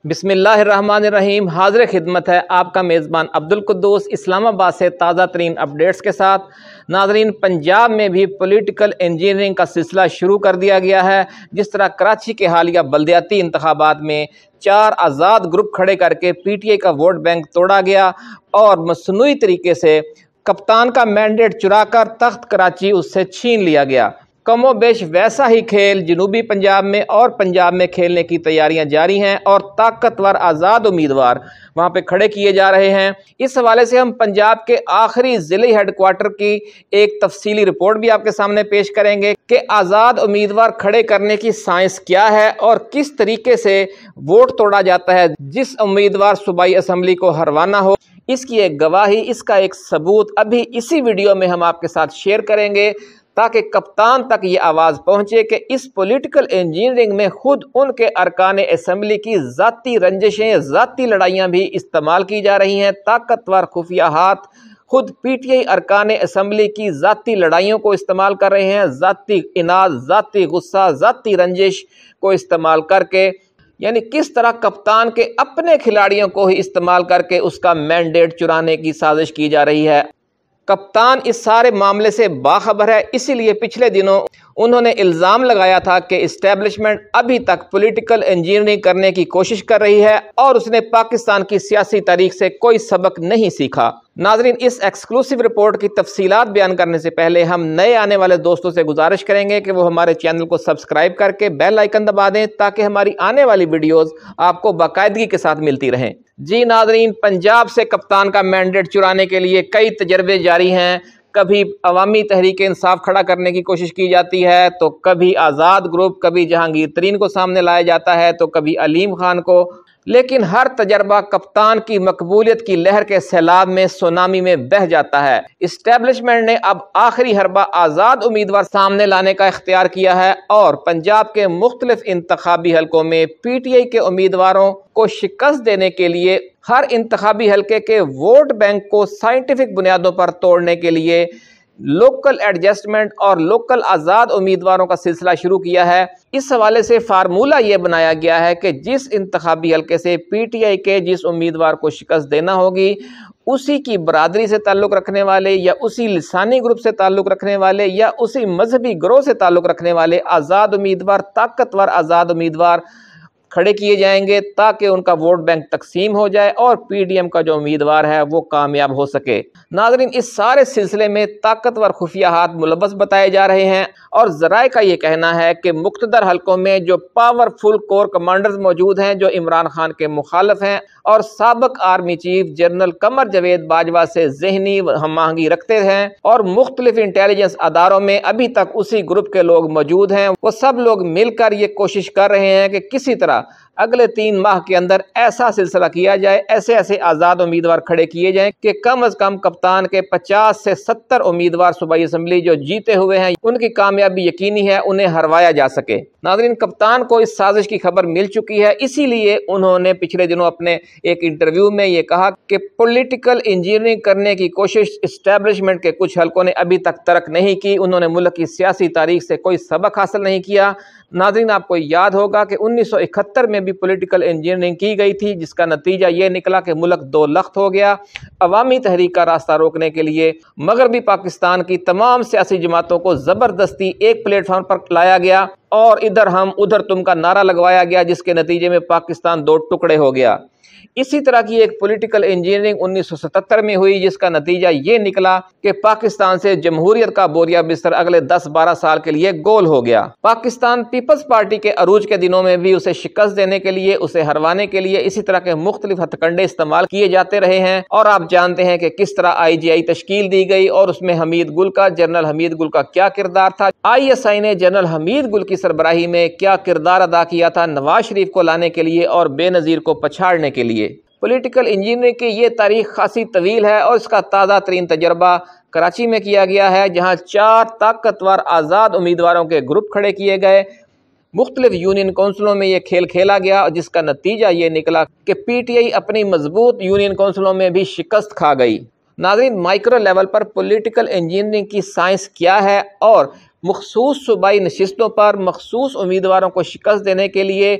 बिस्मिल्लाहिर्रहमानिर्रहीम। हाजिर खिदमत है आपका मेज़बान अब्दुल कुद्दूस इस्लामाबाद से ताज़ा तरीन अपडेट्स के साथ। नाजरीन, पंजाब में भी पॉलिटिकल इंजीनियरिंग का सिलसिला शुरू कर दिया गया है। जिस तरह कराची के हालिया बल्दियाती इंतखाबात में 4 आज़ाद ग्रुप खड़े करके PTI का वोट बैंक तोड़ा गया और मसनूई तरीके से कप्तान का मैंडेट चुराकर तख्त कराची उससे छीन लिया गया। कमोबेश वैसा ही खेल जनूबी पंजाब में और पंजाब में खेलने की तैयारियां जारी हैं और ताकतवर आज़ाद उम्मीदवार वहां पे खड़े किए जा रहे हैं। इस हवाले से हम पंजाब के आखिरी ज़िले हेडक्वार्टर की एक तफसीली रिपोर्ट भी आपके सामने पेश करेंगे कि आज़ाद उम्मीदवार खड़े करने की साइंस क्या है और किस तरीके से वोट तोड़ा जाता है जिस उम्मीदवार सूबाई असम्बली को हरवाना हो। इसकी एक गवाही, इसका एक सबूत अभी इसी वीडियो में हम आपके साथ शेयर करेंगे ताकि कप्तान तक ये आवाज़ पहुँचे कि इस पॉलिटिकल इंजीनियरिंग में खुद उनके अरकान असम्बली की ज़ाती रंजिशें, ज़ाती लड़ाइयाँ भी इस्तेमाल की जा रही हैं। ताकतवर खुफिया हाथ खुद PTI अरकान असम्बली की ज़ाती लड़ाइयों को इस्तेमाल कर रहे हैं। ज़ाती इनाद, ज़ाती गुस्सा, ज़ाती रंजिश को इस्तेमाल करके, यानी किस तरह कप्तान के अपने खिलाड़ियों को ही इस्तेमाल करके उसका मैंडेट चुराने की साजिश की जा रही है। कप्तान इस सारे मामले से बाखबर है, इसीलिए पिछले दिनों उन्होंने इल्ज़ाम लगाया था कि इस्टेब्लिशमेंट अभी तक पॉलिटिकल इंजीनियरिंग करने की कोशिश कर रही है और उसने पाकिस्तान की सियासी तारीख से कोई सबक नहीं सीखा। नाजरीन, इस एक्सक्लूसिव रिपोर्ट की तफसीलात बयान करने से पहले हम नए आने वाले दोस्तों से गुजारिश करेंगे कि वो हमारे चैनल को सब्सक्राइब करके बेल आइकन दबा दें ताकि हमारी आने वाली वीडियोस आपको बाकायदगी के साथ मिलती रहें। जी नाजरीन, पंजाब से कप्तान का मैंडेट चुराने के लिए कई तजर्बे जारी हैं। कभी अवामी तहरीक इंसाफ खड़ा करने की कोशिश की जाती है, तो कभी आज़ाद ग्रुप, कभी जहांगीर तरीन को सामने लाया जाता है, तो कभी अलीम खान को। लेकिन हर तजर्बा कप्तान की मकबूलियत की लहर के सैलाब में, सुनामी में बह जाता है। इस्टेब्लिशमेंट ने अब आखिरी हरबा आज़ाद उम्मीदवार सामने लाने का इख्तियार किया है और पंजाब के मुख्तलिफ इंतखाबी हलकों में PTI के उम्मीदवारों को शिकस्त देने के लिए हर इंतखाबी हलके के वोट बैंक को साइंटिफिक बुनियादों पर तोड़ने के लिए लोकल एडजस्टमेंट और लोकल आज़ाद उम्मीदवारों का सिलसिला शुरू किया है। इस हवाले से फार्मूला ये बनाया गया है कि जिस इंतखाबी हलके से PTI के जिस उम्मीदवार को शिकस्त देना होगी, उसी की बरादरी से ताल्लुक़ रखने वाले या उसी लिसानी ग्रुप से ताल्लुक़ रखने वाले या उसी मजहबी ग्रोह से ताल्लुक़ रखने वाले आज़ाद उम्मीदवार, ताकतवर आज़ाद उम्मीदवार खड़े किए जाएंगे ताकि उनका वोट बैंक तकसीम हो जाए और PDM का जो उम्मीदवार है वो कामयाब हो सके। नाजरीन, इस सारे सिलसिले में ताकतवर खुफिया हाथ मुलव्वस बताए जा रहे हैं और ज़राए का ये कहना है कि मुख्तदर हलकों में जो पावरफुल कोर कमांडर्स मौजूद हैं जो इमरान खान के मुखालिफ हैं और साबिक army chief general Qamar Javed Bajwa से ज़हनी हम आहंगी रखते हैं और मुख्तलिफ इंटेलिजेंस अदारों में अभी तक उसी ग्रुप के लोग मौजूद हैं, वो सब लोग मिलकर ये कोशिश कर रहे हैं कि किसी तरह अगले 3 माह के अंदर ऐसा सिलसिला किया जाए, ऐसे ऐसे आज़ाद उम्मीदवार खड़े किए जाएं कि कम अज़ कम कप्तान के 50 से 70 उम्मीदवार सूबाई असम्बली जो जीते हुए हैं उनकी कामयाबी यकीनी है, उन्हें हरवाया जा सके। नाज़रीन, कप्तान को इस साजिश की खबर मिल चुकी है, इसीलिए उन्होंने पिछले दिनों अपने एक इंटरव्यू में ये कहा कि पॉलिटिकल इंजीनियरिंग करने की कोशिश इस्टेब्लिशमेंट के कुछ हलकों ने अभी तक तरक नहीं की। उन्होंने मुल्क की सियासी तारीख से कोई सबक हासिल नहीं किया। नाज़रीन, आपको याद होगा कि 1971 में भी पॉलिटिकल इंजीनियरिंग की गई थी जिसका नतीजा ये निकला कि मुल्क 2 लख्त हो गया। अवामी तहरीक का रास्ता रोकने के लिए मगरबी पाकिस्तान की तमाम सियासी जमातों को ज़बरदस्ती एक प्लेटफॉर्म पर लाया गया और इधर हम उधर तुम का नारा लगवाया गया, जिसके नतीजे में पाकिस्तान 2 टुकड़े हो गया। इसी तरह की एक पॉलिटिकल इंजीनियरिंग 1977 में हुई जिसका नतीजा ये निकला कि पाकिस्तान से जमहूरियत का बोरिया बिस्तर अगले 10-12 साल के लिए गोल हो गया। पाकिस्तान पीपल्स पार्टी के अरूज के दिनों में भी उसे शिकस्त देने के लिए, उसे हरवाने के लिए इसी तरह के मुख्तलिफ हथकंडे इस्तेमाल किए जाते रहे हैं और आप जानते हैं कि किस तरह IGI तश्कील दी गई और उसमें जनरल हमीद गुल का क्या किरदार था। ISI ने जनरल हमीद गुल की सरबराही में क्या किरदार अदा किया था नवाज शरीफ को लाने के लिए और बेनज़ीर को पछाड़ने के लिए। पॉलिटिकल इंजीनियरिंग की ये तारीख खासी तवील है और इसका ताज़ा तरीन तजर्बा कराची में किया गया है जहाँ 4 ताकतवर आज़ाद उम्मीदवारों के ग्रुप खड़े किए गए। मुख्तलिफ यूनियन काउंसिलों में ये खेल खेला गया जिसका नतीजा ये निकला कि PTI अपनी मजबूत यूनियन काउंसिलों में भी शिकस्त खा गई। नाज़रीन, माइक्रो लेवल पर पॉलिटिकल इंजीनियरिंग की साइंस क्या है और मखसूस सूबाई नशिस्तों पर मखसूस उम्मीदवारों को शिकस्त देने के लिए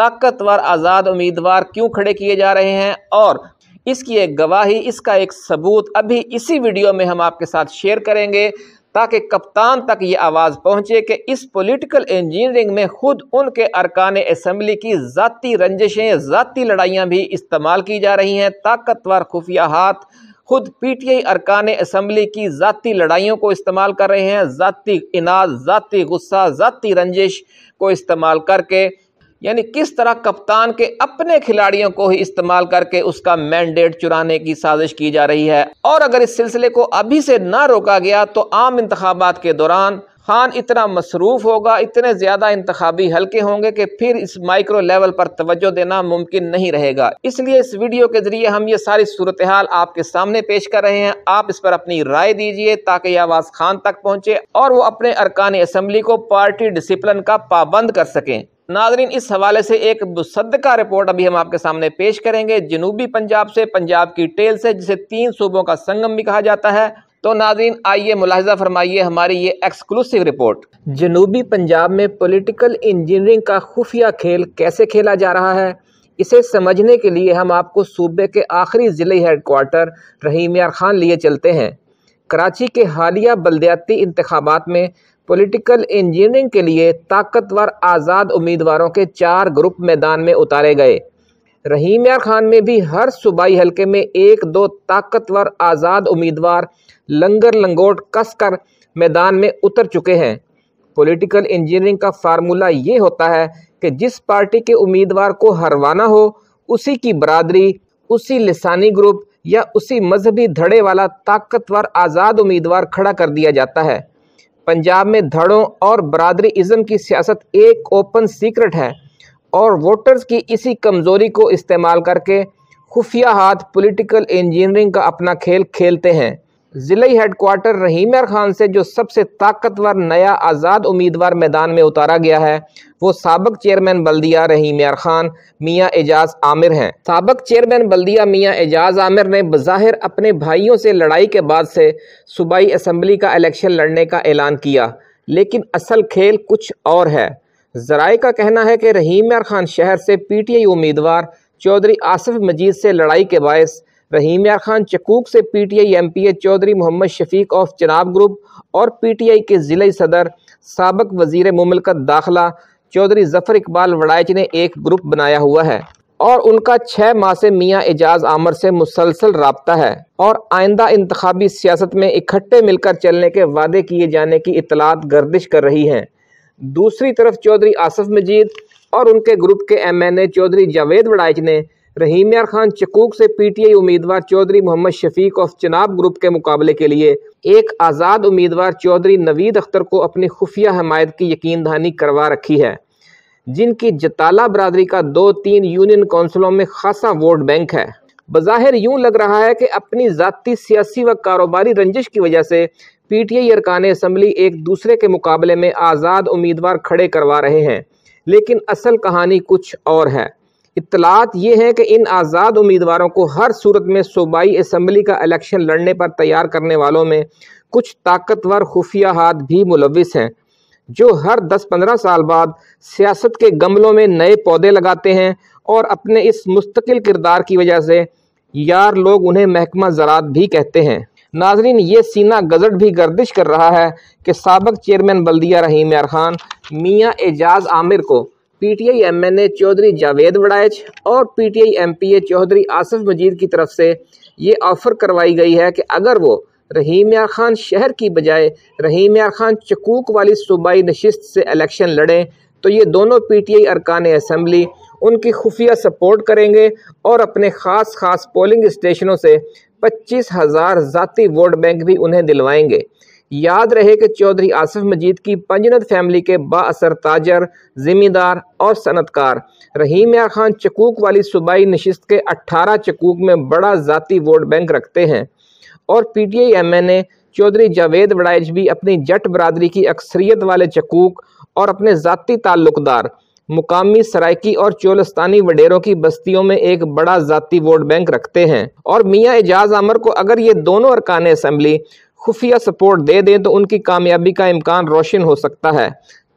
ताकतवर आज़ाद उम्मीदवार क्यों खड़े किए जा रहे हैं, और इसकी एक गवाही, इसका एक सबूत अभी इसी वीडियो में हम आपके साथ शेयर करेंगे, ताकि कप्तान तक ये आवाज़ पहुँचे कि इस पॉलिटिकल इंजीनियरिंग में खुद उनके अरकान असम्बली की ज़ाती रंजिशें, ज़ाती लड़ाइयाँ भी इस्तेमाल की जा रही हैं। ताकतवर खुफिया हाथ खुद पीटीआई अरकान असम्बली की ज़ाती लड़ाइयों को इस्तेमाल कर रहे हैं, ज़ाती इनाद, ज़ाती गुस्सा, ज़ाती रंजिश को इस्तेमाल करके, यानी किस तरह कप्तान के अपने खिलाड़ियों को ही इस्तेमाल करके उसका मैंडेट चुराने की साजिश की जा रही है। और अगर इस सिलसिले को अभी से ना रोका गया तो आम इंतखाबात के दौरान खान इतना मसरूफ़ होगा, इतने ज़्यादा इंतखाबी हल्के होंगे कि फिर इस माइक्रो लेवल पर तवज्जो देना मुमकिन नहीं रहेगा। इसलिए इस वीडियो के ज़रिए हम ये सारी सूरत हाल आपके सामने पेश कर रहे हैं। आप इस पर अपनी राय दीजिए ताकि ये आवाज़ खान तक पहुँचे और वो अपने अरकान असम्बली को पार्टी डिसिप्लिन का पाबंद कर सकें। नाज़रीन, इस हवाले से एक मुसद्दका रिपोर्ट अभी हम आपके सामने पेश करेंगे जनूबी पंजाब से, पंजाब की टेल से, जिसे 3 सूबों का संगम भी कहा जाता है। तो नाज़रीन, आइए मुलाहिज़ा फरमाइए हमारी ये एक्सक्लूसिव रिपोर्ट। जनूबी पंजाब में पॉलिटिकल इंजीनियरिंग का खुफिया खेल कैसे खेला जा रहा है, इसे समझने के लिए हम आपको सूबे के आखिरी ज़िले हेडक्वार्टर रहीम यार खान लिए चलते हैं। कराची के हालिया बल्दियाती इंतखाबात में पॉलिटिकल इंजीनियरिंग के लिए ताकतवर आज़ाद उम्मीदवारों के 4 ग्रुप मैदान में उतारे गए। रहीम यार खान में भी हर सूबाई हल्के में 1-2 ताकतवर आज़ाद उम्मीदवार लंगर लंगोट कस कर मैदान में उतर चुके हैं। पॉलिटिकल इंजीनियरिंग का फार्मूला ये होता है कि जिस पार्टी के उम्मीदवार को हरवाना हो, उसी की बरादरी, उसी लिसानी ग्रुप या उसी मजहबी धड़े वाला ताकतवर आज़ाद उम्मीदवार खड़ा कर दिया जाता है। पंजाब में धड़ों और बरादरी इज़्म की सियासत एक ओपन सीक्रेट है और वोटर्स की इसी कमज़ोरी को इस्तेमाल करके खुफिया हाथ पॉलिटिकल इंजीनियरिंग का अपना खेल खेलते हैं। ज़िले हेडक्वार्टर रहीम यार खान से जो सबसे ताकतवर नया आज़ाद उम्मीदवार मैदान में उतारा गया है, वो साबिक चेयरमैन बल्दिया रहीम यार खान मियाँ एजाज आमिर हैं। साबिक चेयरमैन बल्दिया मियाँ एजाज आमिर ने बज़ाहिर अपने भाइयों से लड़ाई के बाद से सूबाई असम्बली का इलेक्शन लड़ने का ऐलान किया, लेकिन असल खेल कुछ और है। ज़राए का कहना है कि रहीम यार खान शहर से पीटीआई उम्मीदवार चौधरी आसिफ मजीद से लड़ाई के बायस रहीम यार खान चकूक से PTI MPA Chaudhry Mohammad Shafiq of Chenab group और पीटीआई के ज़िला सदर साबिक वज़ीर मुमलकत दाखिला चौधरी ज़फ़र इकबाल वड़ाइच ने एक ग्रुप बनाया हुआ है और उनका 6 माह से मियाँ एजाज आमिर से मुसलसल राब्ता है और आइंदा इंतखाबी सियासत में इकट्ठे मिलकर चलने के वादे किए जाने की इतलात गर्दिश कर रही हैं। दूसरी तरफ चौधरी आसिफ मजीद और उनके ग्रुप के एमएनए चौधरी जावेद वड़ाइच ने रहीम यार खान चकूक से पीटीआई उम्मीदवार चौधरी मोहम्मद शफीक ऑफ चनाब ग्रुप के मुकाबले के लिए एक आज़ाद उम्मीदवार चौधरी नवीद अख्तर को अपनी खुफिया हमायत की यकीन दहानी करवा रखी है, जिनकी जताला बरादरी का 2-3 यूनियन काउंसिलों में खासा वोट बैंक है। बज़ाहिर यूं लग रहा है कि अपनी ज़ाती सियासी व कारोबारी रंजिश की वजह से पीटीआई अरकान असम्बली एक दूसरे के मुकाबले में आज़ाद उम्मीदवार खड़े करवा रहे हैं, लेकिन असल कहानी कुछ और है। इत्तलात ये है कि इन आज़ाद उम्मीदवारों को हर सूरत में सूबाई असम्बली का इलेक्शन लड़ने पर तैयार करने वालों में कुछ ताकतवर खुफिया हाथ भी मुलविस हैं, जो हर 10-15 साल बाद सियासत के गमलों में नए पौधे लगाते हैं और अपने इस मुस्तकिल किरदार की वजह से यार लोग उन्हें महकमा ज़राअत भी कहते हैं। नाजरीन, ये सीना गजट भी गर्दिश कर रहा है कि साबिक चेयरमैन बल्दिया रहीम यार खान मियाँ एजाज आमिर को पीटीआई एमएनए चौधरी जावेद वड़ाइच और पीटीआई एमपीए चौधरी आसिफ मजीद की तरफ से ये ऑफ़र करवाई गई है कि अगर वो रहीम यार खान शहर की बजाय रहीम यार खान चकूक वाली सूबाई नशिस्त से इलेक्शन लड़ें तो ये दोनों पीटीआई अरकान असम्बली उनकी खुफिया सपोर्ट करेंगे और अपने ख़ास पोलिंग स्टेशनों से 25,000 ज़ाती वोट बैंक भी उन्हें दिलवाएंगे। याद रहे कि चौधरी आसिफ मजीद की पंजनद फैमिली के बाअसर ताजर, ज़िम्मेदार और सनतकार रहीम यार खान चकूक वाली सूबाई नशिस्त के 18 चकूक में बड़ा ज़ाती वोट बैंक रखते हैं और पीटीआई एमएनए चौधरी जावेद वड़ाइच भी अपनी जट बरादरी की अक्सरियत वाले चकूक और अपने ज़ाती ताल्लुकदार मुकामी सराइकी और चोलस्तानी वडेरों की बस्तियों में एक बड़ा ज़ाती वोट बैंक रखते हैं। और मियाँ एजाज आमिर को अगर ये दोनों अरकान असम्बली खुफिया सपोर्ट दे दें तो उनकी कामयाबी का इम्कान रोशन हो सकता है।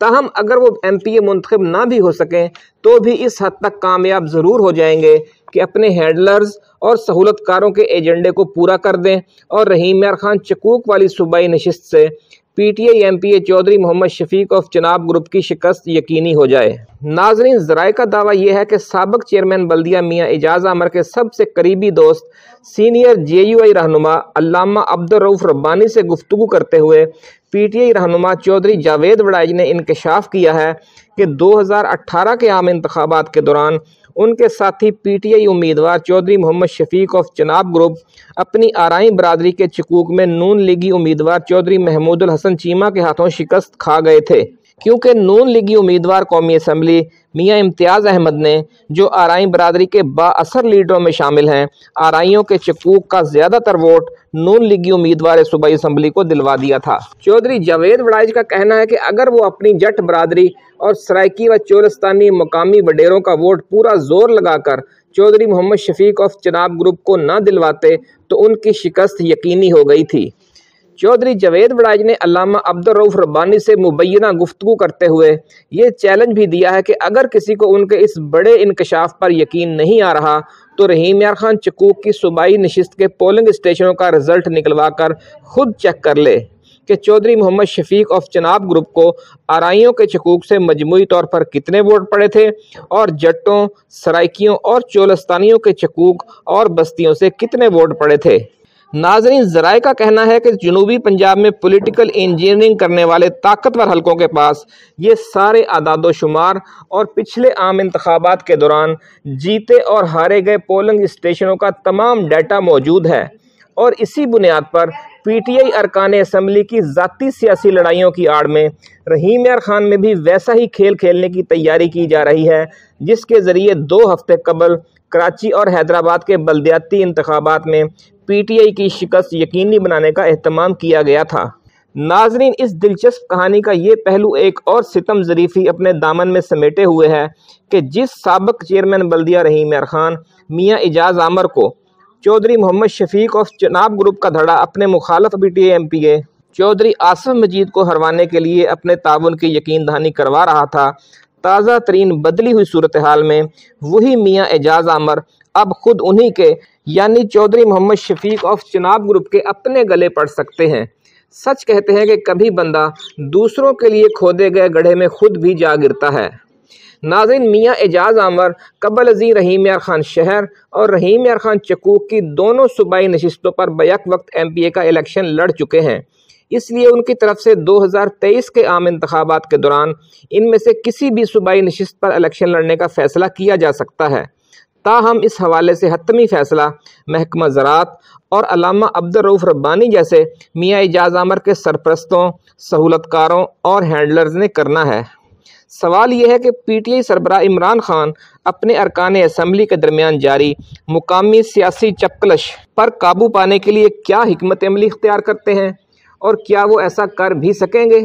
ताहम अगर वो MPA मुंतखब ना भी हो सकें तो भी इस हद तक कामयाब ज़रूर हो जाएंगे कि अपने हैंडलर्स और सहूलतकारों के एजेंडे को पूरा कर दें और रहीम यार खान चकूक वाली सूबाई नशिस्त से PTI MPA Chaudhry Mohammad Shafiq of Chenab group की शिकस्त यकीनी हो जाए। नाजरीन, ज़राए का दावा यह है कि साबिक चेयरमैन बल्दिया मियाँ एजाज आमर के सबसे करीबी दोस्त सीनियर JUI रहनुमा अल्लामा अब्दुल रऊफ रब्बानी से गुफ्तगू करते हुए PTI रहनुमा चौधरी जावेद वड़ाइज ने इंकशाफ किया है कि 2018 के आम इंतखाबात के दौरान उनके साथी PTI उम्मीदवार चौधरी मोहम्मद शफीक ऑफ चनाब ग्रुप अपनी आराई बरादरी के चकूक में नून लीगी उम्मीदवार चौधरी महमूदुल हसन चीमा के हाथों शिकस्त खा गए थे, क्योंकि नून लीगी उम्मीदवार कौमी असम्बली मियाँ इम्तियाज़ अहमद ने, जो आराई बरादरी के बाअसर लीडरों में शामिल हैं, आराइयों के चकूक का ज़्यादातर वोट नून लीगी उम्मीदवार सूबाई असम्बली को दिलवा दिया था। चौधरी जावेद वड़ाइज का कहना है कि अगर वो अपनी जट बरादरी और सराइकी व चोलस्तानी मकामी वडेरों का वोट पूरा जोर लगाकर चौधरी मोहम्मद शफीक ऑफ चनाब ग्रुप को न दिलवाते तो उनकी शिकस्त यकीनी हो गई थी। चौधरी जावेद वड़ाइज ने अल्लामा अब्दुल रऊफ रब्बानी से मुबैना गुफ्तगू करते हुए ये चैलेंज भी दिया है कि अगर किसी को उनके इस बड़े इंकशाफ पर यकीन नहीं आ रहा तो रहीम यार खान चकूक की सूबाई नशिस्त के पोलिंग स्टेशनों का रिजल्ट निकलवा कर खुद चेक कर ले कि चौधरी मोहम्मद शफीक ऑफ चनाब ग्रुप को आराइयों के चकूक से मजमूई तौर पर कितने वोट पड़े थे और जट्टों, सराइकियों और चोलस्तानियों के चकूक और बस्तियों से कितने वोट पड़े थे। नाजरीन, ज़राए का कहना है कि जनूबी पंजाब में पॉलिटिकल इंजीनियरिंग करने वाले ताकतवर हलकों के पास ये सारे आदादो शुमार और पिछले आम इंतखाबात के दौरान जीते और हारे गए पोलिंग स्टेशनों का तमाम डाटा मौजूद है और इसी बुनियाद पर PTI अरकान असम्बली की ज़ाती सियासी लड़ाइयों की आड़ में रहीम यार खान में भी वैसा ही खेल खेलने की तैयारी की जा रही है जिसके ज़रिए 2 हफ्ते कबल कराची और हैदराबाद के बल्दियाती इंतखाबात में PTI की शिकस्त यकीनी बनाने का एहतमाम किया गया था। नाजरीन, इस दिलचस्प कहानी का ये पहलू एक और सितम ज़रीफ़ी अपने दामन में समेटे हुए है कि जिस साबिक चेयरमैन बल्दिया रहीम यार खान मियाँ एजाज आमर को चौधरी मोहम्मद शफीक ऑफ चनाब ग्रुप का धड़ा अपने मुखालफ PTI MPA चौधरी आसिफ मजीद को हरवाने के लिए अपने ताउन की यकीन दहानी करवा रहा था, ताज़ा तरीन बदली हुई सूरत हाल में वही मियाँ एजाज आमर अब खुद उन्हीं के यानी चौधरी मोहम्मद शफीक ऑफ चनाब ग्रुप के अपने गले पड़ सकते हैं। सच कहते हैं कि कभी बंदा दूसरों के लिए खोदे गए गड्ढे में खुद भी जा गिरता है। नाज़रीन, मियाँ एजाज आमर कबल अज़ी रहीम यार खान शहर और रहीम यार खान चकूक की दोनों सूबाई नशिस्तों पर बैक वक्त MPA का इलेक्शन लड़ चुके हैं, इसलिए उनकी तरफ से 2023 के आम इंतखाबात के दौरान इनमें से किसी भी सूबाई नशिस्त पर इलेक्शन लड़ने का फ़ैसला किया जा सकता है। ताहम इस हवाले से हतमी फ़ैसला महकमा ज़राअत और अल्लामा अब्दुल रऊफ रब्बानी जैसे मियाँ एजाज आमर के सरपरस्तों, सहूलतकारों और हैंडलर्स ने करना है। सवाल यह है कि PTI सरबराह इमरान खान अपने अरकान असम्बली के दरमियान जारी मुकामी सियासी चपकलश पर काबू पाने के लिए क्या हिकमत अमली इख्तियार करते हैं और क्या वो ऐसा कर भी सकेंगे।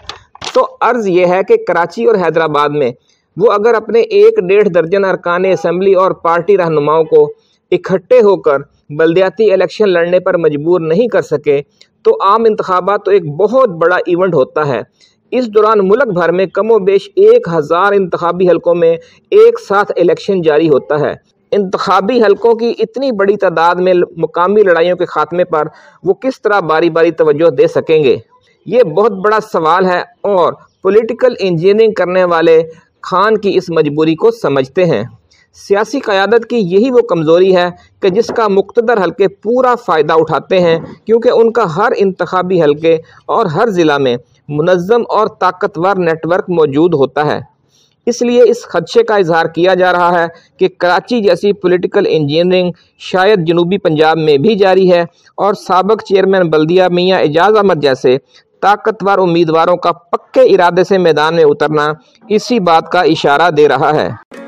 तो अर्ज़ यह है कि कराची और हैदराबाद में वो अगर अपने 1-1.5 दर्जन अरकान असम्बली और पार्टी रहनुमाओं को इकट्ठे होकर बल्दियाती इलेक्शन लड़ने पर मजबूर नहीं कर सके तो आम इंतखाबात तो एक बहुत बड़ा इवेंट होता है। इस दौरान मुल्क भर में कमो बेश 1000 इंतखाबी हलकों में एक साथ इलेक्शन जारी होता है। इंतखाबी हलकों की इतनी बड़ी तादाद में मुकामी लड़ाइयों के खात्मे पर वो किस तरह बारी बारी तवज्जो दे सकेंगे, ये बहुत बड़ा सवाल है और पॉलिटिकल इंजीनियरिंग करने वाले खान की इस मजबूरी को समझते हैं। सियासी क़यादत की यही वो कमज़ोरी है कि जिसका मुक़्तदर हलके पूरा फ़ायदा उठाते हैं, क्योंकि उनका हर इंतखाबी हलके और हर ज़िला में मुनज़्ज़म और ताकतवर नेटवर्क मौजूद होता है। इसलिए इस खदशे का इजहार किया जा रहा है कि कराची जैसी पॉलिटिकल इंजीनियरिंग शायद जनूबी पंजाब में भी जारी है और साबिक चेयरमैन बल्दिया मियाँ एजाज अहमद जैसे ताकतवर उम्मीदवारों का पक्के इरादे से मैदान में उतरना इसी बात का इशारा दे रहा है।